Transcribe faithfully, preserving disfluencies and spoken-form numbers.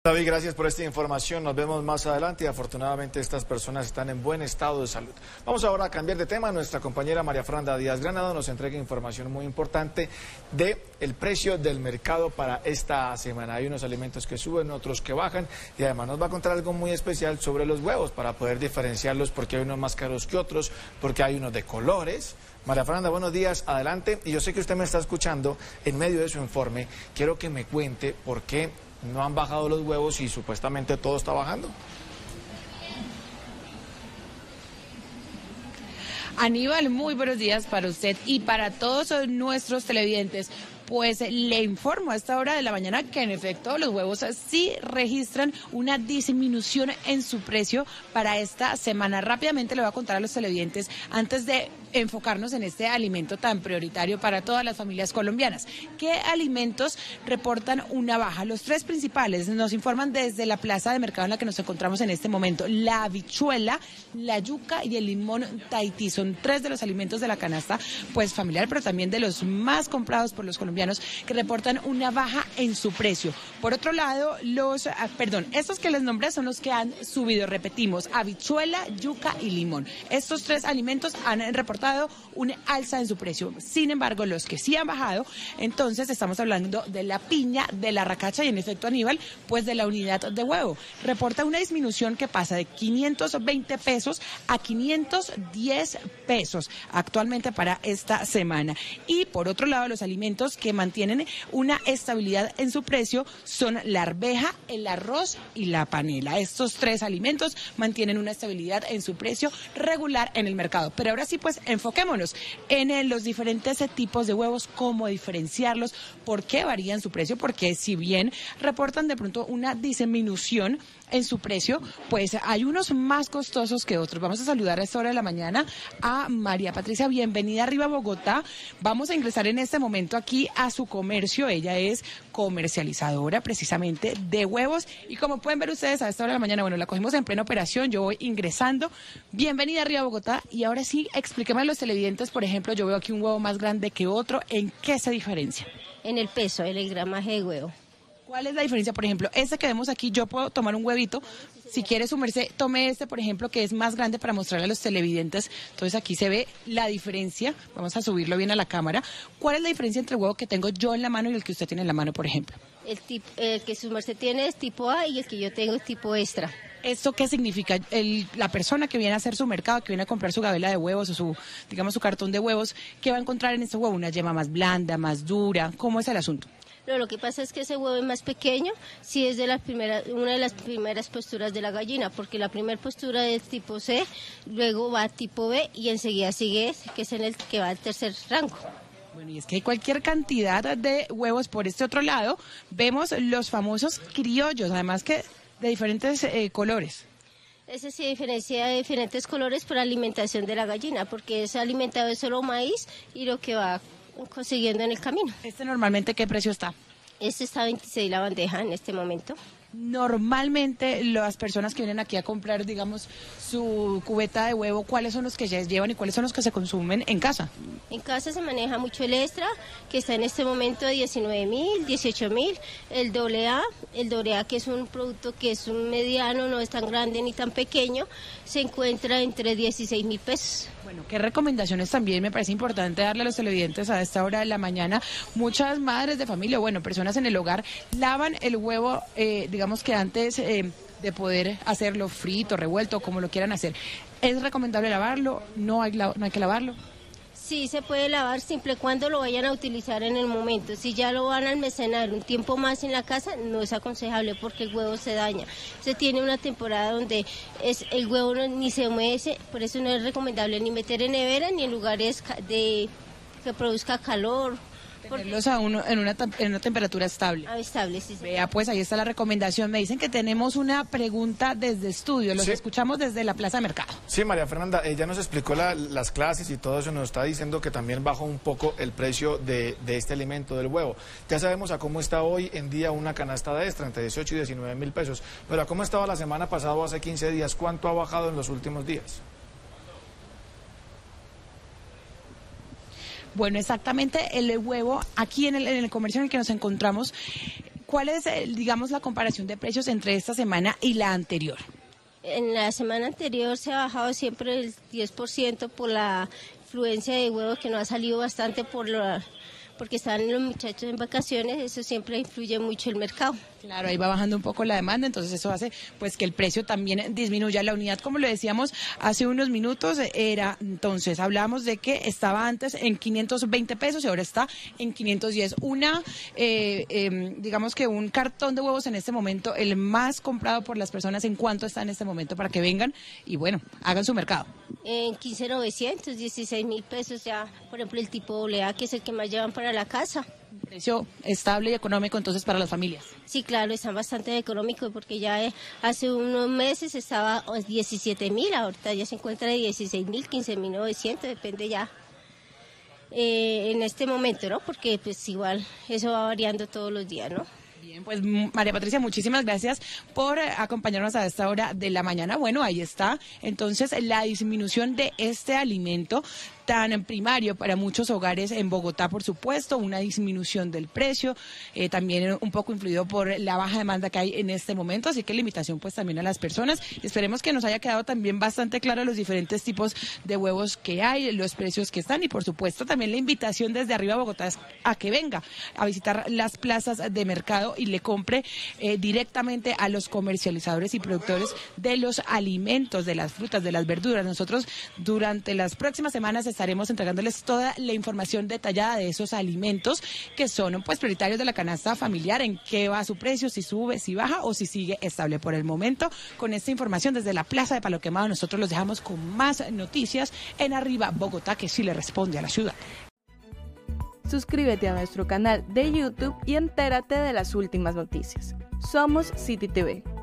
David, gracias por esta información. Nos vemos más adelante y afortunadamente estas personas están en buen estado de salud. Vamos ahora a cambiar de tema. Nuestra compañera María Fernanda Díaz Granado nos entrega información muy importante de el precio del mercado para esta semana. Hay unos alimentos que suben, otros que bajan y además nos va a contar algo muy especial sobre los huevos para poder diferenciarlos, porque hay unos más caros que otros, porque hay unos de colores. María Fernanda, buenos días, adelante. Y yo sé que usted me está escuchando en medio de su informe. Quiero que me cuente por qué no han bajado los huevos y supuestamente todo está bajando. Aníbal, muy buenos días para usted y para todos nuestros televidentes. Pues le informo a esta hora de la mañana que en efecto los huevos sí registran una disminución en su precio para esta semana. Rápidamente le voy a contar a los televidentes antes de enfocarnos en este alimento tan prioritario para todas las familias colombianas. ¿Qué alimentos reportan una baja? Los tres principales nos informan desde la plaza de mercado en la que nos encontramos en este momento. La habichuela, la yuca y el limón Tahití son tres de los alimentos de la canasta pues familiar, pero también de los más comprados por los colombianos, que reportan una baja en su precio. Por otro lado, los, ah, perdón, estos que les nombré son los que han subido, repetimos, habichuela, yuca y limón. Estos tres alimentos han reportado una alza en su precio. Sin embargo, los que sí han bajado, entonces estamos hablando de la piña, de la racacha y en efecto, Aníbal, pues de la unidad de huevo. Reporta una disminución que pasa de quinientos veinte pesos a quinientos diez pesos actualmente para esta semana. Y por otro lado, los alimentos que que mantienen una estabilidad en su precio son la arveja, el arroz y la panela. Estos tres alimentos mantienen una estabilidad en su precio regular en el mercado. Pero ahora sí, pues enfoquémonos en los diferentes tipos de huevos, cómo diferenciarlos, por qué varían su precio, porque si bien reportan de pronto una disminución en su precio, pues hay unos más costosos que otros. Vamos a saludar a esta hora de la mañana a María Patricia. Bienvenida arriba a Bogotá. Vamos a ingresar en este momento aquí a su comercio. Ella es comercializadora precisamente de huevos y como pueden ver ustedes a esta hora de la mañana, bueno, la cogimos en plena operación, yo voy ingresando. Bienvenida arriba a Bogotá y ahora sí, explíqueme a los televidentes, por ejemplo, yo veo aquí un huevo más grande que otro, ¿en qué se diferencia? En el peso, en el gramaje de huevo. ¿Cuál es la diferencia? Por ejemplo, este que vemos aquí, yo puedo tomar un huevito. Si quiere su merced, tome este, por ejemplo, que es más grande para mostrarle a los televidentes. Entonces aquí se ve la diferencia. Vamos a subirlo bien a la cámara. ¿Cuál es la diferencia entre el huevo que tengo yo en la mano y el que usted tiene en la mano, por ejemplo? El, tip, el que su merced tiene es tipo A y el que yo tengo es tipo extra. ¿Esto qué significa? El, la persona que viene a hacer su mercado, que viene a comprar su gabela de huevos o su, digamos, su cartón de huevos, ¿qué va a encontrar en este huevo? ¿Una yema más blanda, más dura? ¿Cómo es el asunto? No, lo que pasa es que ese huevo es más pequeño, sí es de la primera, una de las primeras posturas de la gallina, porque la primera postura es tipo C, luego va a tipo B y enseguida sigue ese, que es en el que va al tercer rango. Bueno, y es que hay cualquier cantidad de huevos por este otro lado. Vemos los famosos criollos, además que de diferentes eh, colores. Ese sí diferencia de diferentes colores por alimentación de la gallina, porque es alimentado de solo maíz y lo que va consiguiendo en el camino. ¿Este normalmente qué precio está? Este está a veintiséis la bandeja en este momento. Normalmente las personas que vienen aquí a comprar, digamos, su cubeta de huevo, ¿cuáles son los que ya llevan y cuáles son los que se consumen en casa? En casa se maneja mucho el extra, que está en este momento de diecinueve mil, dieciocho mil, el doble A, el doble A que es un producto que es un mediano, no es tan grande ni tan pequeño, se encuentra entre dieciséis mil pesos. Bueno, ¿qué recomendaciones también me parece importante darle a los televidentes a esta hora de la mañana? Muchas madres de familia, bueno, personas en el hogar, lavan el huevo, eh, digamos que antes eh, de poder hacerlo frito, revuelto, como lo quieran hacer. ¿Es recomendable lavarlo? ¿No hay, no hay que lavarlo? Sí, se puede lavar siempre y cuando lo vayan a utilizar en el momento. Si ya lo van a almacenar un tiempo más en la casa, no es aconsejable porque el huevo se daña. Se tiene una temporada donde es, el huevo no, ni se humedece, por eso no es recomendable ni meter en nevera ni en lugares de, que produzca calor. Tenerlos a uno, en, una, en una temperatura estable. Ah, estable, sí, sí. Vea, pues ahí está la recomendación. Me dicen que tenemos una pregunta desde estudio. Los sí. escuchamos desde la Plaza de Mercado. Sí, María Fernanda, ella nos explicó la, las clases y todo eso. Nos está diciendo que también bajó un poco el precio de, de este alimento, del huevo. Ya sabemos a cómo está hoy en día una canasta de extra, entre dieciocho y diecinueve mil pesos. Pero a cómo estaba la semana pasada o hace quince días, ¿cuánto ha bajado en los últimos días? Bueno, exactamente el huevo aquí en el, en el comercio en el que nos encontramos ¿cuál es, digamos, la comparación de precios entre esta semana y la anterior? En la semana anterior se ha bajado siempre el diez por ciento por la afluencia de huevos, que no ha salido bastante por la, porque están los muchachos en vacaciones. Eso siempre influye mucho el mercado. Claro, ahí va bajando un poco la demanda, entonces eso hace pues que el precio también disminuya. La unidad, como le decíamos hace unos minutos, era, entonces hablábamos de que estaba antes en quinientos veinte pesos y ahora está en quinientos diez. Una, eh, eh, digamos que un cartón de huevos en este momento, el más comprado por las personas, ¿en cuánto está en este momento para que vengan y bueno, hagan su mercado? En quince mil novecientos, dieciséis mil pesos ya, por ejemplo el tipo doble A, que es el que más llevan para la casa. Precio estable y económico entonces para las familias. Sí, claro, están bastante económicos porque ya eh, hace unos meses estaba diecisiete mil, ahorita ya se encuentra de dieciséis mil, quince mil novecientos, depende ya eh, en este momento, ¿no? Porque pues igual eso va variando todos los días, ¿no? Bien, pues María Patricia, muchísimas gracias por acompañarnos a esta hora de la mañana. Bueno, ahí está entonces la disminución de este alimento tan primario para muchos hogares en Bogotá, por supuesto, una disminución del precio, eh, también un poco influido por la baja demanda que hay en este momento, así que la invitación pues también a las personas. Esperemos que nos haya quedado también bastante claro los diferentes tipos de huevos que hay, los precios que están y por supuesto también la invitación desde arriba Bogotá es a que venga a visitar las plazas de mercado y le compre eh, directamente a los comercializadores y productores de los alimentos, de las frutas, de las verduras. Nosotros durante las próximas semanas estaremos entregándoles toda la información detallada de esos alimentos que son pues prioritarios de la canasta familiar, en qué va su precio, si sube, si baja o si sigue estable. Por el momento, con esta información desde la Plaza de Palo Quemado, nosotros los dejamos con más noticias en Arriba Bogotá, que sí le responde a la ciudad. Suscríbete a nuestro canal de YouTube y entérate de las últimas noticias. Somos City T V.